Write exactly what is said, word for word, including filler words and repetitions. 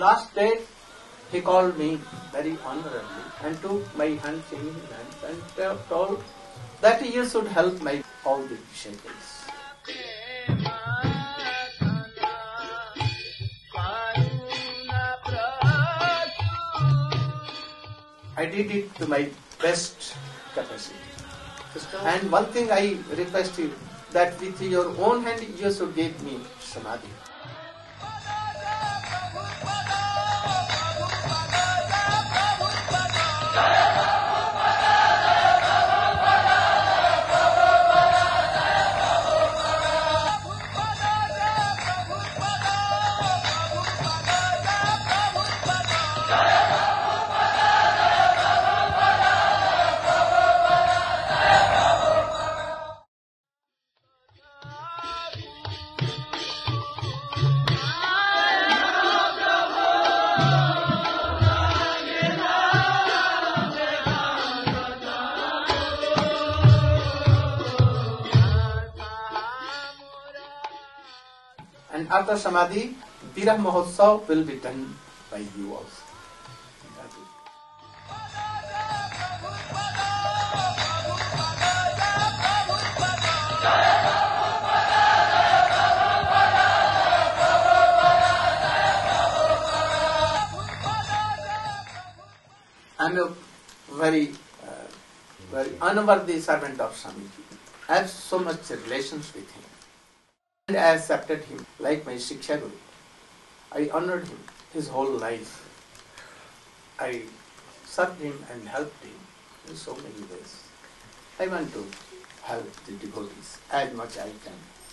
last day, he called me very honorably and took my hand in his hands and told that you should help my all the disciples. I did it to my best capacity. And one thing I request you, that with your own hand you should give me samadhi. And after Samadhi, Virah Mahotsav will be done by you also. I am a very, uh, very unworthy servant of Swamiji. I have so much relations with him. And I accepted him like my Shiksha Guru. I honored him his whole life. I served him and helped him in so many ways. I want to help the devotees as much as I can.